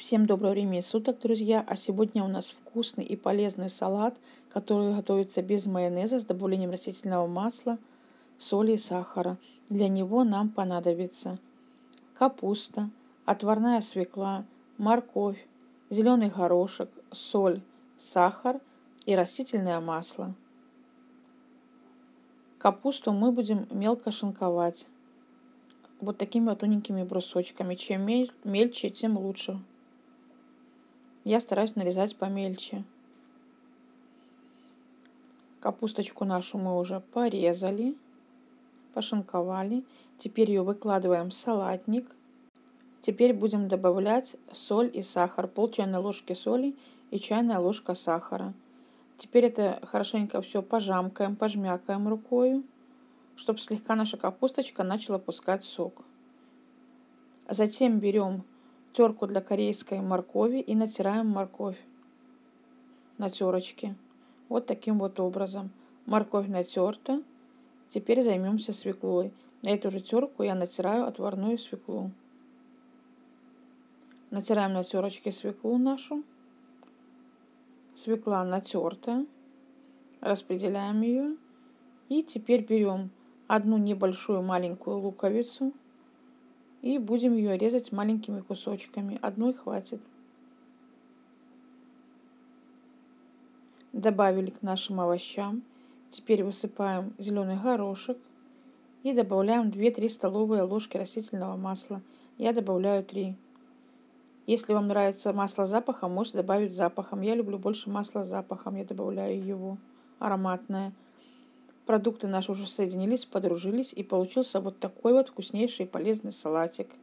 Всем доброго времени суток, друзья! А сегодня у нас вкусный и полезный салат, который готовится без майонеза с добавлением растительного масла, соли и сахара. Для него нам понадобится капуста, отварная свекла, морковь, зеленый горошек, соль, сахар и растительное масло. Капусту мы будем мелко шинковать вот такими вот тоненькими брусочками. Чем мельче, тем лучше. Я стараюсь нарезать помельче. Капусточку нашу мы уже порезали, пошинковали. Теперь ее выкладываем в салатник. Теперь будем добавлять соль и сахар. Пол чайной ложки соли и чайная ложка сахара. Теперь это хорошенько все пожамкаем, пожмякаем рукой, чтобы слегка наша капусточка начала пускать сок. Затем берем терку для корейской моркови и натираем морковь на терочке. Вот таким вот образом. Морковь натерта. Теперь займемся свеклой. На эту же терку я натираю отварную свеклу. Натираем на терочке свеклу нашу. Свекла натерта. Распределяем ее. И теперь берем одну небольшую маленькую луковицу. И будем ее резать маленькими кусочками. Одной хватит. Добавили к нашим овощам. Теперь высыпаем зеленый горошек и добавляем 2-3 столовые ложки растительного масла. Я добавляю 3. Если вам нравится масло с запахом, можете добавить с запахом. Я люблю больше масла с запахом, я добавляю его, ароматное. Продукты наши уже соединились, подружились, и получился вот такой вот вкуснейший и полезный салатик.